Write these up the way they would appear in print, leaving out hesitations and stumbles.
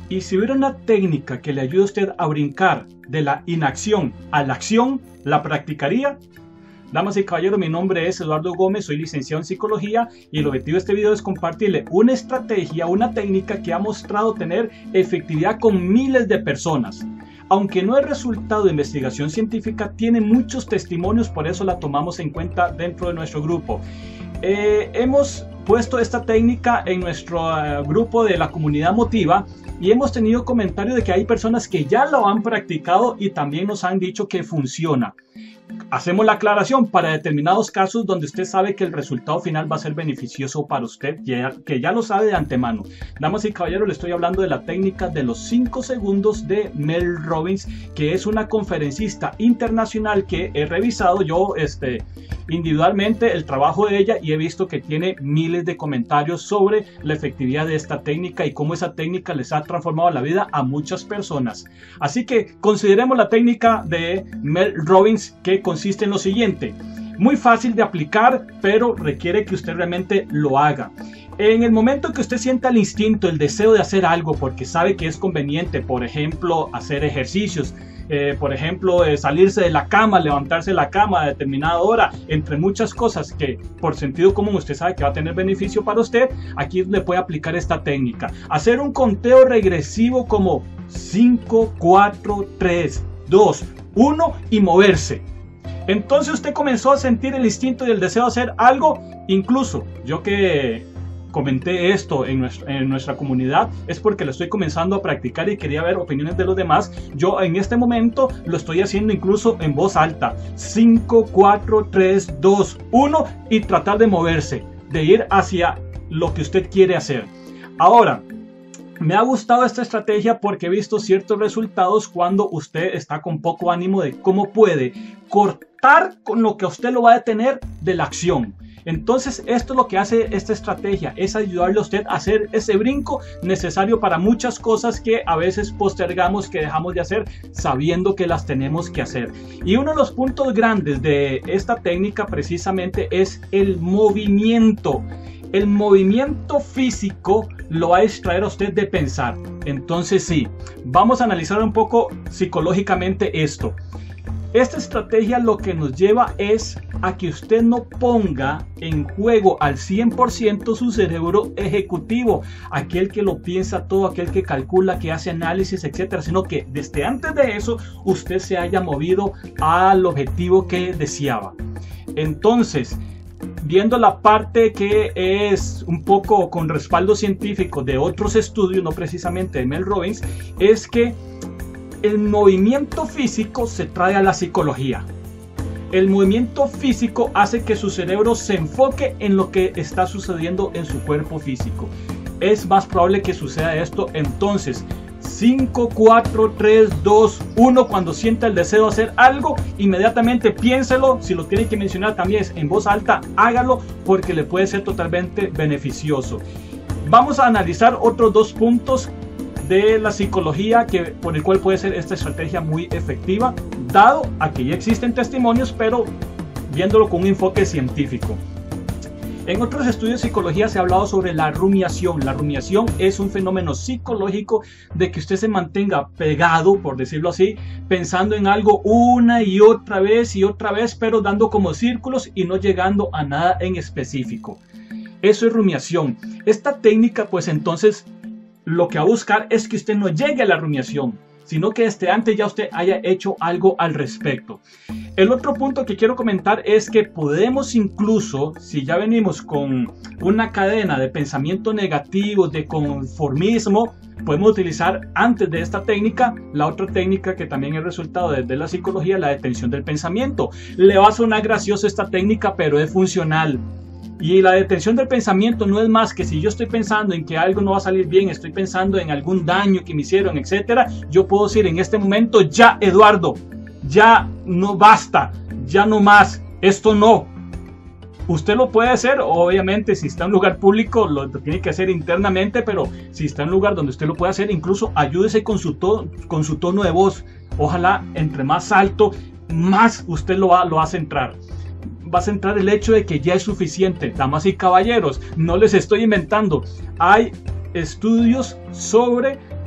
Y si hubiera una técnica que le ayude a usted a brincar de la inacción a la acción, ¿la practicaría? Damas y caballeros, mi nombre es Eduardo Gómez, soy licenciado en psicología y el objetivo de este video es compartirle una estrategia, una técnica que ha mostrado tener efectividad con miles de personas. Aunque no es resultado de investigación científica, tiene muchos testimonios, por eso la tomamos en cuenta dentro de nuestro grupo. Hemos puesto esta técnica en nuestro grupo de la comunidad Motiva y hemos tenido comentarios de que hay personas que ya lo han practicado y también nos han dicho que funciona. Hacemos la aclaración para determinados casos donde usted sabe que el resultado final va a ser beneficioso para usted, que ya lo sabe de antemano. Damas y caballeros, le estoy hablando de la técnica de los 5 segundos de Mel Robbins, que es una conferencista internacional que he revisado yo individualmente el trabajo de ella y he visto que tiene miles de comentarios sobre la efectividad de esta técnica y cómo esa técnica les ha transformado la vida a muchas personas. Así que consideremos la técnica de Mel Robbins, que consiste en lo siguiente: muy fácil de aplicar, pero requiere que usted realmente lo haga. En el momento que usted sienta el instinto, el deseo de hacer algo porque sabe que es conveniente, por ejemplo, hacer ejercicios, por ejemplo, salirse de la cama, levantarse de la cama a determinada hora, entre muchas cosas que por sentido común usted sabe que va a tener beneficio para usted, aquí le puede aplicar esta técnica. Hacer un conteo regresivo como 5, 4, 3, 2, 1 y moverse. Entonces usted comenzó a sentir el instinto y el deseo de hacer algo. Incluso yo que comenté esto en nuestra comunidad es porque lo estoy comenzando a practicar y quería ver opiniones de los demás. Yo en este momento lo estoy haciendo incluso en voz alta: 5, 4, 3, 2, 1 y tratar de moverse, de ir hacia lo que usted quiere hacer. Ahora, me ha gustado esta estrategia porque he visto ciertos resultados cuando usted está con poco ánimo de cómo puede cortar con lo que a usted lo va a detener de la acción. Entonces esto es lo que hace esta estrategia, es ayudarle a usted a hacer ese brinco necesario para muchas cosas que a veces postergamos, que dejamos de hacer sabiendo que las tenemos que hacer. Y uno de los puntos grandes de esta técnica precisamente es el movimiento. El movimiento físico lo va a distraer a usted de pensar. Entonces sí, vamos a analizar un poco psicológicamente esto. Esta estrategia lo que nos lleva es a que usted no ponga en juego al 100% su cerebro ejecutivo, aquel que lo piensa todo, aquel que calcula, que hace análisis, etcétera, sino que desde antes de eso usted se haya movido al objetivo que deseaba. Entonces, viendo la parte que es un poco con respaldo científico de otros estudios, no precisamente de Mel Robbins, es que el movimiento físico se trae a la psicología. El movimiento físico hace que su cerebro se enfoque en lo que está sucediendo en su cuerpo físico. Es más probable que suceda esto. Entonces, 5, 4, 3, 2, 1, cuando sienta el deseo de hacer algo, inmediatamente piénselo. Si lo tiene que mencionar también en voz alta, hágalo porque le puede ser totalmente beneficioso. Vamos a analizar otros 2 puntos de la psicología por el cual puede ser esta estrategia muy efectiva, dado a que ya existen testimonios, pero viéndolo con un enfoque científico. En otros estudios de psicología se ha hablado sobre la rumiación. La rumiación es un fenómeno psicológico de que usted se mantenga pegado, por decirlo así, pensando en algo una y otra vez, pero dando como círculos y no llegando a nada en específico. Eso es rumiación. Esta técnica, pues entonces, lo que va a buscar es que usted no llegue a la rumiación, sino que desde antes ya usted haya hecho algo al respecto. El otro punto que quiero comentar es que podemos incluso, si ya venimos con una cadena de pensamiento negativo, de conformismo, podemos utilizar antes de esta técnica la otra técnica que también es resultado de la psicología, la detención del pensamiento. Le va a sonar gracioso esta técnica, pero es funcional. Y la detención del pensamiento no es más que si yo estoy pensando en que algo no va a salir bien, estoy pensando en algún daño que me hicieron, etcétera, yo puedo decir en este momento: ya, Eduardo, ya no basta, ya no más, esto no. Usted lo puede hacer, obviamente si está en un lugar público lo tiene que hacer internamente, pero si está en un lugar donde usted lo puede hacer, incluso ayúdese con su tono de voz. Ojalá entre más alto, más usted lo va a centrar. Va a centrar el hecho de que ya es suficiente. Damas y caballeros, no les estoy inventando. Hay estudios sobre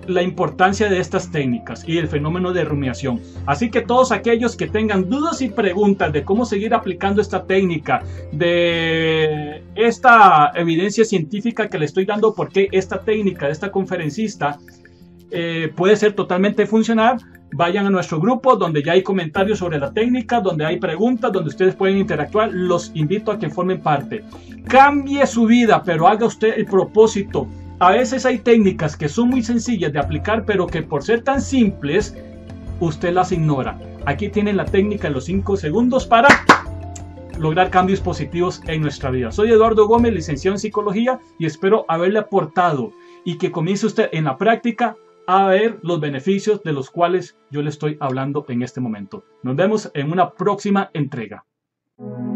la importancia de estas técnicas y el fenómeno de rumiación. Así que todos aquellos que tengan dudas y preguntas de cómo seguir aplicando esta técnica, de esta evidencia científica que le estoy dando, porque esta técnica de esta conferencista puede ser totalmente funcional, vayan a nuestro grupo donde ya hay comentarios sobre la técnica, donde hay preguntas, donde ustedes pueden interactuar. Los invito a que formen parte. Cambie su vida, pero haga usted el propósito. A veces hay técnicas que son muy sencillas de aplicar, pero que por ser tan simples, usted las ignora. Aquí tienen la técnica en los 5 segundos para lograr cambios positivos en nuestra vida. Soy Eduardo Gómez, licenciado en psicología, y espero haberle aportado y que comience usted en la práctica a ver los beneficios de los cuales yo le estoy hablando en este momento. Nos vemos en una próxima entrega.